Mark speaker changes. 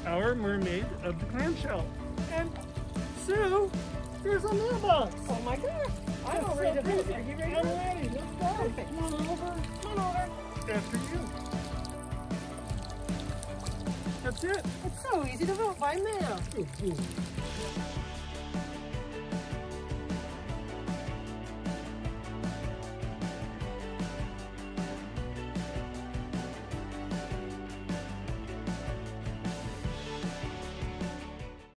Speaker 1: Our Mermaid of the Clamshell. And Sue, there's a mailbox.
Speaker 2: Oh my gosh. I'm all ready to visit. Are you ready?
Speaker 1: I'm ready. Let's go.
Speaker 2: Perfect.
Speaker 1: Come on over.
Speaker 2: Come on over.
Speaker 1: After you. That's it.
Speaker 2: It's so easy to vote by mail.
Speaker 1: Ooh, ooh.